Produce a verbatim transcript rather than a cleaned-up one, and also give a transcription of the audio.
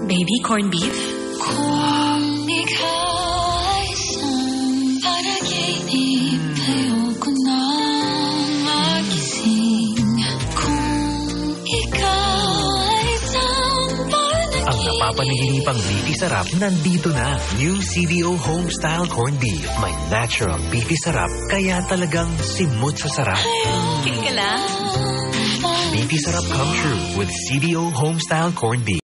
Baby corned beef? Kung ikaw ay isang panaginip, ayoko nang magising. Kung ikaw ay isang panaginip. Ang napapanaginipang beefy sarap nandito na. New C D O Homestyle Corned Beef. May natural beefy sarap, kaya talagang simut sa sarap. King ka lang. Beefy sarap come true with C D O Homestyle Corned Beef.